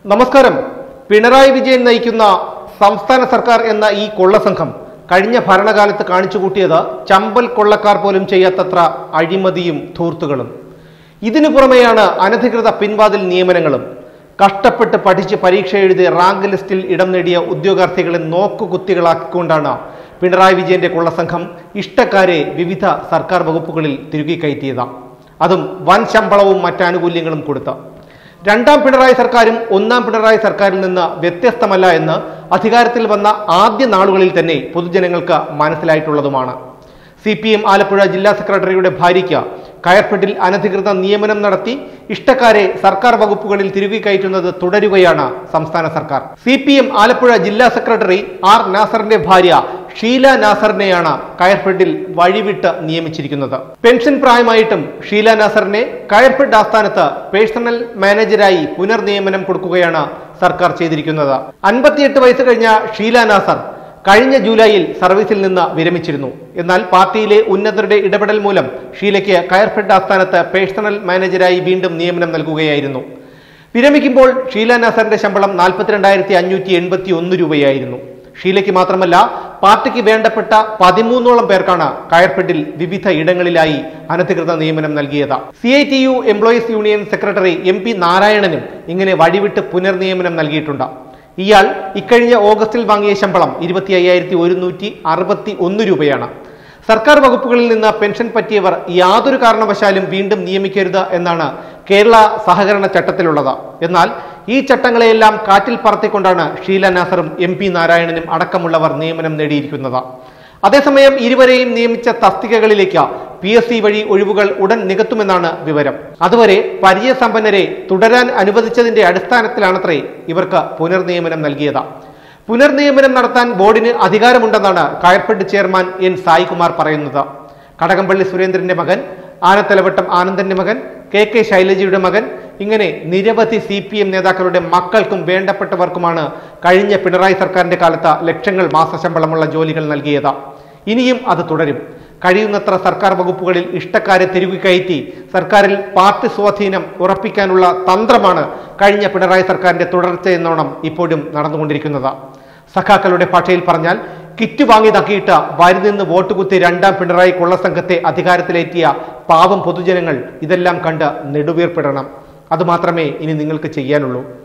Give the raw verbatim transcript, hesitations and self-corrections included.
നമസ്കാരം. പിണറായി വിജയൻ നയിക്കുന്ന സംസ്ഥാന സർക്കാർ എന്ന ഈ കൊള്ളസംഘം കഴിഞ്ഞ ഭരണകാലത്ത് കാണിച്ചുകൂട്ടിയത് ചമ്പൽ കൊള്ളക്കാർ പോലും ചെയ്യാത്തത്ര അഴിമതിയും ധൂർത്തുകളും. ഇതിനു പുറമെയാണ് അനധികൃത പിൻവാതിൽ നിയമനങ്ങളും. കഷ്ടപ്പെട്ട് പഠിച്ച് പരീക്ഷ എഴുതി റാങ്ക് ലിസ്റ്റിൽ ഇടം നേടിയ ഉദ്യോഗാർത്ഥികളെ നോക്കുകുത്തികളാക്കിക്കൊണ്ടാണ് പിണറായി വിജയന്റെ കൊള്ളസംഘം ഇഷ്ടക്കാരെ വിവിധ സർക്കാർ വകുപ്പുകളിൽ തിരുകി കയറ്റിയത്. അതും വൻ ശമ്പളവും മറ്റാനുകൂല്യങ്ങളും കൊടുത്ത്. രണ്ടാം പിണറായി സർക്കാരും ഒന്നാം പിണറായി സർക്കാരിൽ നിന്ന് വ്യത്യസ്തമല്ല എന്ന് അധികാരത്തിൽ വന്ന ആദ്യ നാളുകളിൽ തന്നെ പൊതുജനങ്ങൾക്ക് മനസ്സിലായിട്ടുള്ളതുമാണ്. സി പി എം ആലപ്പുഴ ജില്ലാ സെക്രട്ടറിയുടെ ഭാര്യയ്ക്ക് കയർഫെഡിൽ അനധികൃത നിയമനം നടത്തി ഇഷ്ടക്കാരെ സർക്കാർ വകുപ്പുകളിൽ തിരുകി കയറ്റുന്നത് തുടരുകയാണ് സംസ്ഥാന സർക്കാർ. സി പി എം ആലപ്പുഴ ജില്ലാ സെക്രട്ടറി ആർ നാസറിന്റെ ഭാര്യ ഷീല നാസറിനെയാണ് കയർഫെഡിൽ വഴിവിട്ട് നിയമിച്ചിരിക്കുന്നത്. പെൻഷൻ പ്രായമായിട്ടും ഷീല നാസറിനെ കയർഫെഡ് ആസ്ഥാനത്ത് പേഴ്സണൽ മാനേജരായി പുനർനിയമനം കൊടുക്കുകയാണ് സർക്കാർ ചെയ്തിരിക്കുന്നത്. അൻപത്തിയെട്ട് വയസ്സ് കഴിഞ്ഞ ഷീല നാസർ കഴിഞ്ഞ ജൂലൈയിൽ സർവീസിൽ നിന്ന് വിരമിച്ചിരുന്നു. എന്നാൽ പാർട്ടിയിലെ ഉന്നതരുടെ ഇടപെടൽ മൂലം ഷീലയ്ക്ക് കയർഫെഡ് ആസ്ഥാനത്ത് പേഴ്സണൽ മാനേജരായി വീണ്ടും നിയമനം നൽകുകയായിരുന്നു. വിരമിക്കുമ്പോൾ ഷീല നാസറിന്റെ ശമ്പളം നാൽപ്പത്തിരണ്ടായിരത്തി അഞ്ഞൂറ്റി എൺപത്തി ഒന്ന് രൂപയായിരുന്നു. ഷീലയ്ക്ക് മാത്രമല്ല, പാർട്ടിക്ക് വേണ്ടപ്പെട്ട പതിമൂന്നോളം പേർക്കാണ് കയർഫെഡിൽ വിവിധ ഇടങ്ങളിലായി അനധികൃത നിയമനം നൽകിയത്. C I T U employees union secretary M P നാരായണനും ഇങ്ങനെ വഴിവിട്ട് പുനർനിയമനം നൽകിയിട്ടുണ്ട്. ഇയാൾ ഇക്കഴിഞ്ഞ ഓഗസ്റ്റിൽ വാങ്ങിയ ശമ്പളം ഇരുപത്തി അയ്യായിരത്തി ഒരുന്നൂറ്റി അറുപത്തി ഒന്ന് രൂപയാണ്. സർക്കാർ വകുപ്പുകളിൽ നിന്ന് പെൻഷൻ പറ്റിയവർ യാതൊരു കാരണവശാലും വീണ്ടും നിയമിക്കരുത് എന്നാണ് കേരള സഹകരണ ചട്ടത്തിലുള്ളത്. എന്നാൽ ഈ ചട്ടങ്ങളെയെല്ലാം കാറ്റിൽ പറത്തിക്കൊണ്ടാണ് ഷീല നാസറും എം പി നാരായണനും അടക്കമുള്ളവർ നിയമനം നേടിയിരിക്കുന്നത്. അതേസമയം ഇരുവരെയും നിയമിച്ച തസ്തികകളിലേക്ക് പി എസ് സി വഴി ഒഴിവുകൾ ഉടൻ നികത്തുമെന്നാണ് വിവരം. അതുവരെ പരിചയസമ്പന്നരെ തുടരാൻ അനുവദിച്ചതിന്റെ അടിസ്ഥാനത്തിലാണത്രേ ഇവർക്ക് പുനർനിയമനം നൽകിയത്. പുനർനിയമനം നടത്താൻ ബോർഡിന് അധികാരമുണ്ടെന്നാണ് കയർഫെഡ് ചെയർമാൻ എൻ സായികുമാർ പറയുന്നത്. കടകംപള്ളി സുരേന്ദ്രന്റെ മകൻ, ആനത്തലവട്ടം ആനന്ദന്റെ മകൻ, കെ കെ ശൈലജയുടെ മകൻ, ഇങ്ങനെ നിരവധി സി പി എം നേതാക്കളുടെ മക്കൾക്കും വേണ്ടപ്പെട്ടവർക്കുമാണ് കഴിഞ്ഞ പിണറായി സർക്കാരിന്റെ കാലത്ത് ലക്ഷങ്ങൾ മാസശമ്പളമുള്ള ജോലികൾ നൽകിയത്. ഇനിയും അത് തുടരും. കഴിയുന്നത്ര സർക്കാർ വകുപ്പുകളിൽ ഇഷ്ടക്കാരെ തിരുകി കയറ്റി സർക്കാരിൽ പാർട്ടി സ്വാധീനം ഉറപ്പിക്കാനുള്ള തന്ത്രമാണ് കഴിഞ്ഞ പിണറായി സർക്കാരിന്റെ തുടർച്ചയെന്നോണം ഇപ്പോഴും നടന്നുകൊണ്ടിരിക്കുന്നത്. സഖാക്കളുടെ ഭാഷയിൽ പറഞ്ഞാൽ, കിറ്റ് വാങ്ങി തക്കിയിട്ട് വരി നിന്ന് വോട്ടുകുത്തി രണ്ടാം പിണറായി കൊള്ളസംഘത്തെ അധികാരത്തിലേറ്റിയ പാവം പൊതുജനങ്ങൾ ഇതെല്ലാം കണ്ട് നെടുവീർപ്പിടണം. അതുമാത്രമേ ഇനി നിങ്ങൾക്ക് ചെയ്യാനുള്ളൂ.